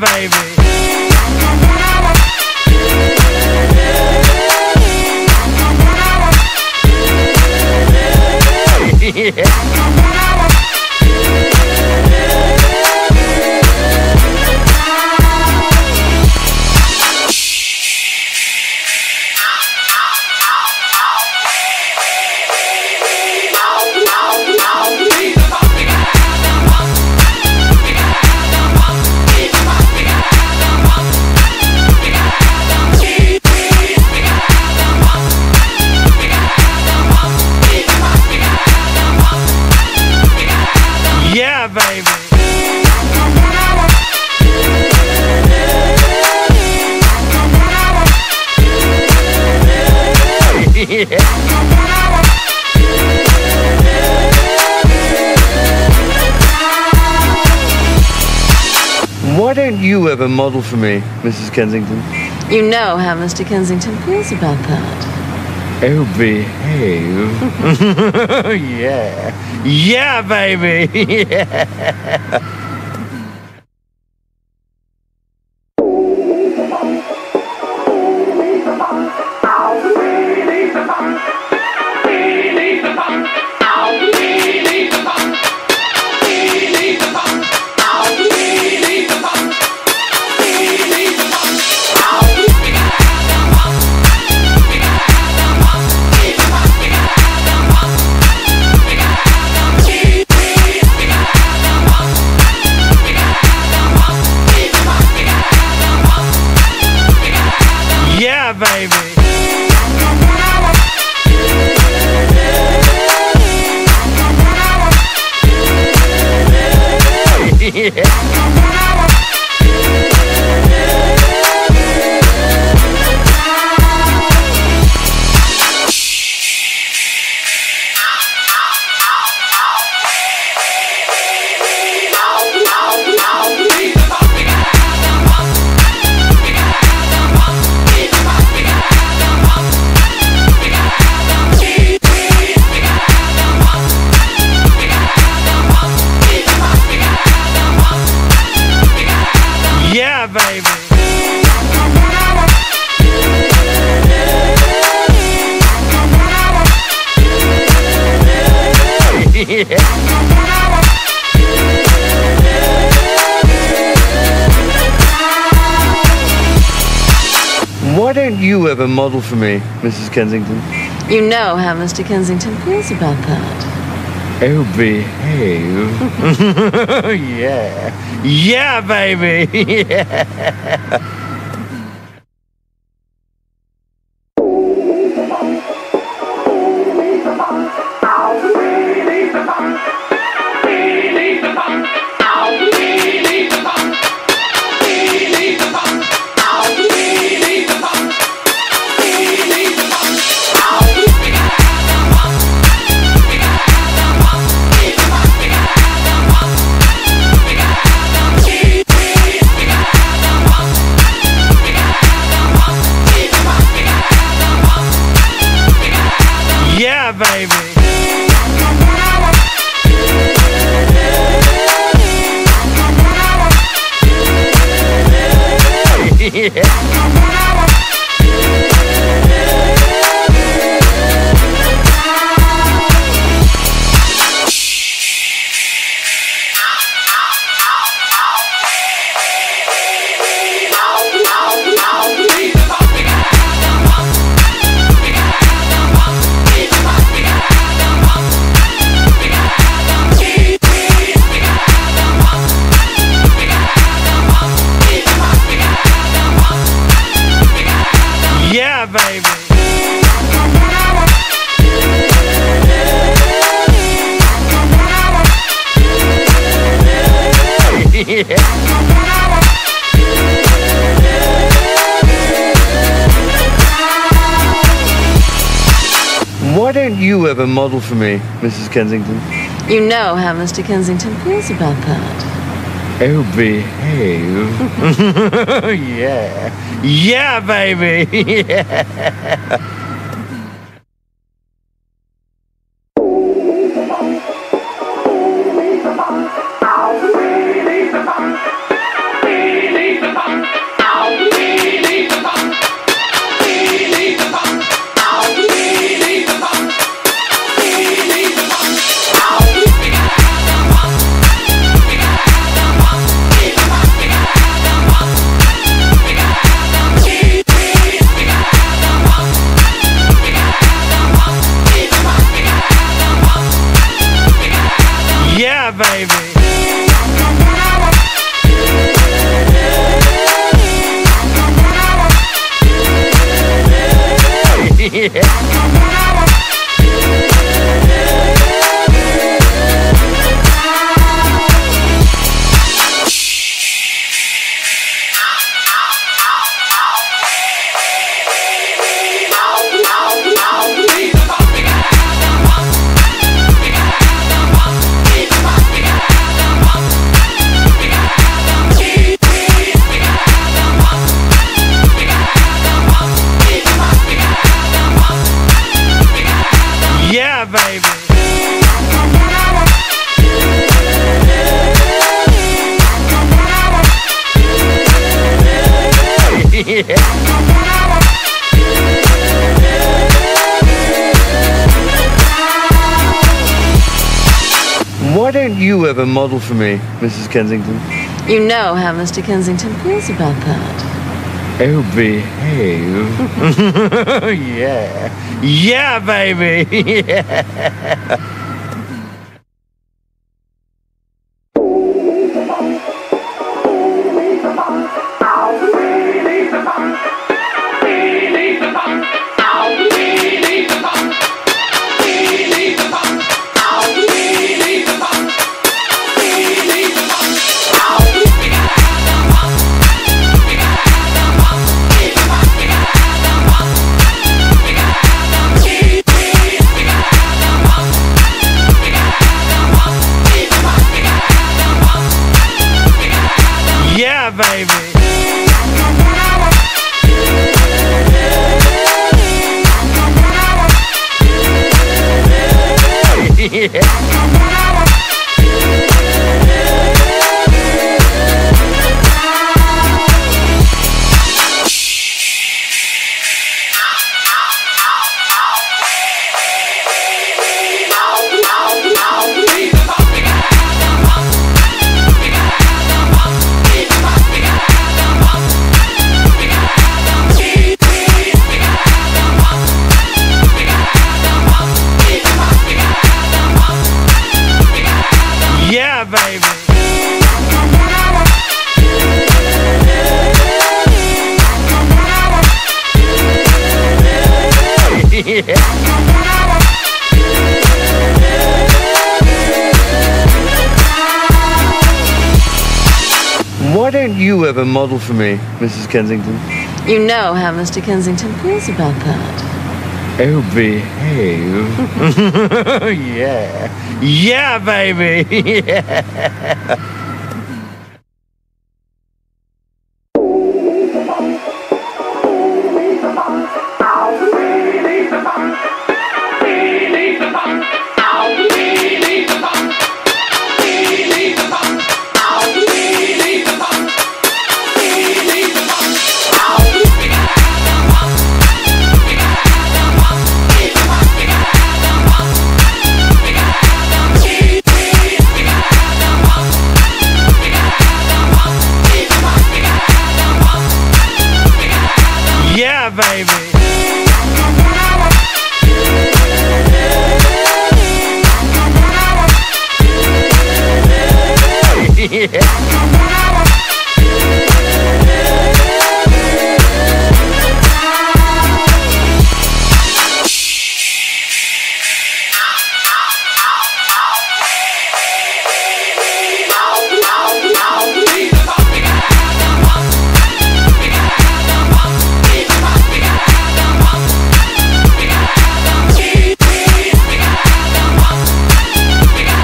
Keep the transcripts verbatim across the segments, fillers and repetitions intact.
baby. Yeah. Yeah, baby. Yeah. Why don't you ever model for me, Missus Kensington? You know how Mister Kensington feels about that. Oh, behave. Yeah. Yeah, baby. Yeah. Yeah, baby. Yeah. Yeah, baby. Yeah. Why don't you ever model for me, Missus Kensington? You know how Mister Kensington feels about that. Oh, behave. Yeah. Yeah, baby. Yeah. Yeah, baby. Yeah. Yeah, baby. Yeah. Why don't you ever model for me, Missus Kensington? You know how Mister Kensington feels about that. Oh, behave. Yeah. Yeah, baby. Yeah. Yeah, baby. Yeah. Why don't you ever model for me, Missus Kensington? You know how Mister Kensington feels about that. Oh, behave. Yeah. Yeah, baby. Yeah. Yeah, baby. Yeah. Yeah, baby. Yeah. Why don't you ever model for me, Missus Kensington? You know how Mister Kensington feels about that. Oh, behave. Yeah. Yeah, baby. Yeah. Yeah, baby. Yeah.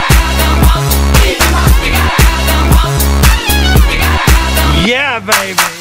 Yeah, baby.